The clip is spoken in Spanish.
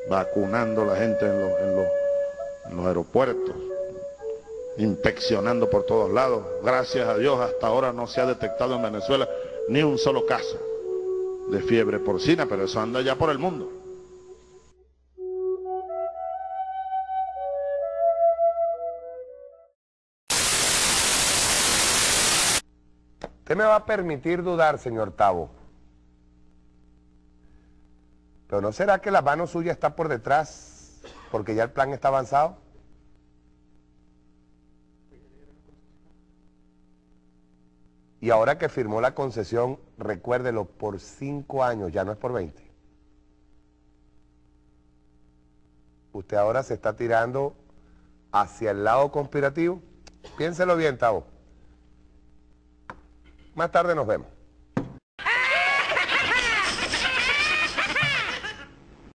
vacunando a la gente en los aeropuertos, inspeccionando por todos lados. Gracias a Dios, hasta ahora no se ha detectado en Venezuela ni un solo caso de fiebre porcina, pero eso anda ya por el mundo. Usted me va a permitir dudar, señor Tabo. ¿Pero no será que la mano suya está por detrás porque ya el plan está avanzado? Y ahora que firmó la concesión, recuérdelo, por 5 años, ya no es por 20. Usted ahora se está tirando hacia el lado conspirativo. Piénselo bien, Tabo. Más tarde nos vemos.